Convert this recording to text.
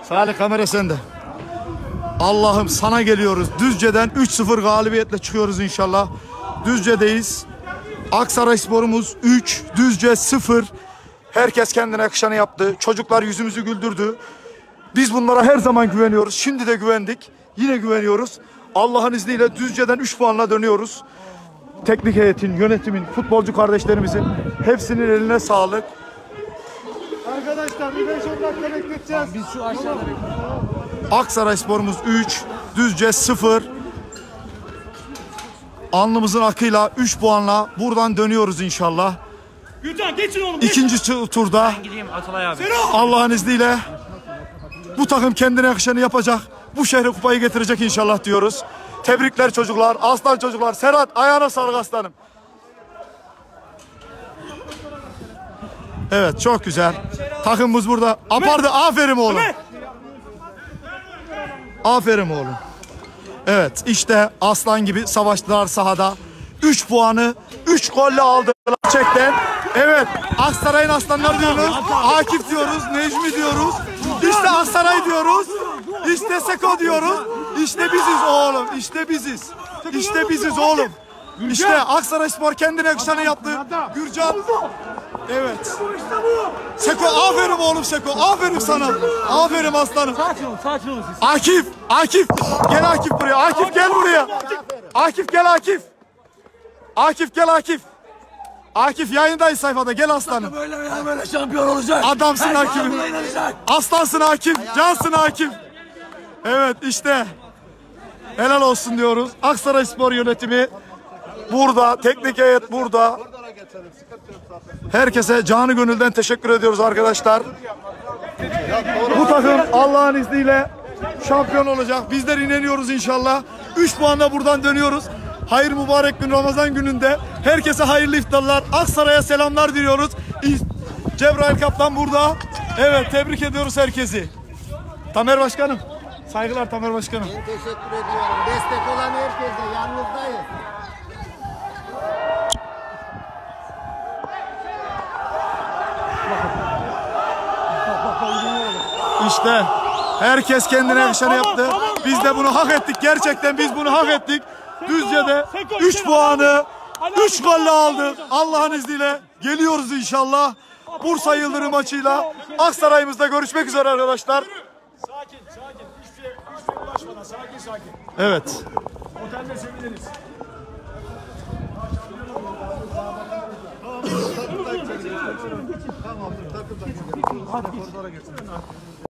Salih kamera sende. Allah'ım sana geliyoruz. Düzce'den 3-0 galibiyetle çıkıyoruz inşallah. Düzce'deyiz. Aksarayspor'umuz 3, Düzce 0. Herkes kendine yakışanı yaptı. Çocuklar yüzümüzü güldürdü. Biz bunlara her zaman güveniyoruz. Şimdi de güvendik. Yine güveniyoruz. Allah'ın izniyle Düzce'den 3 puanla dönüyoruz. Teknik heyetin, yönetimin, futbolcu kardeşlerimizin hepsinin eline sağlık. Arkadaşlar bir 5-10 dakika bekleteceğiz. Biz şu aşağıda bekliyoruz. Aksarayspor'umuz 3, Düzce 0. Alnımızın akıyla 3 puanla buradan dönüyoruz inşallah. Gülcan geçin oğlum. İkinci turda Allah'ın izniyle bu takım kendine yakışanı yapacak. Bu şehre kupayı getirecek inşallah diyoruz. Tebrikler çocuklar, aslan çocuklar. Serhat ayağına sağlık aslanım. Evet çok güzel. Takımımız burada. Apardı, aferin oğlum. Aferin oğlum. Evet işte aslan gibi savaştılar sahada. 3 puanı 3 golle aldılar gerçekten. Evet Aksaray'ın aslanları diyoruz. Akif diyoruz, Necmi diyoruz. İşte Aksaray diyoruz. İşte Seko diyoruz. İşte biziz oğlum. İşte biziz. İşte biziz oğlum. İşte Aksarayspor kendine yakışanı yaptı. Gürcan. Evet. Seko aferin oğlum Seko. Aferin sana. Aferin aslanım. Sakin olun siz. Akif. Akif. Gel Akif buraya. Akif gel buraya. Akif gel Akif. Akif gel Akif. Akif yayındayız sayfada. Gel aslanım. Böyle şampiyon olacak. Adamsın Akif'im. Aslansın Akif. Cansın Akif. Evet işte. Helal olsun diyoruz. Aksarayspor yönetimi burada. Teknik heyet burada. Herkese canı gönülden teşekkür ediyoruz arkadaşlar. Bu takım Allah'ın izniyle şampiyon olacak. Bizler inanıyoruz inşallah. 3 puanla buradan dönüyoruz. Hayır mübarek gün Ramazan gününde. Herkese hayırlı iftarlar. Aksaray'a selamlar diliyoruz. Cebrail Kaplan burada. Evet tebrik ediyoruz herkesi. Tamer Başkanım. Saygılar Tamer Başkanım. Ben teşekkür ediyorum. Destek olan herkese yanınızdayız. İşte herkes kendine yakışanı yaptı. Biz de bunu hak ettik. Gerçekten biz bunu hak ettik. Düzce'de 3 puanı 3 golle aldık. Allah'ın izniyle geliyoruz inşallah. Bursa Yıldırım maçıyla Aksaray'ımızda görüşmek üzere arkadaşlar. Sakin. Hiçbir şeye ulaşmadan sakin. Evet. Otelde seviniriz. Tamamdır. Takımdan.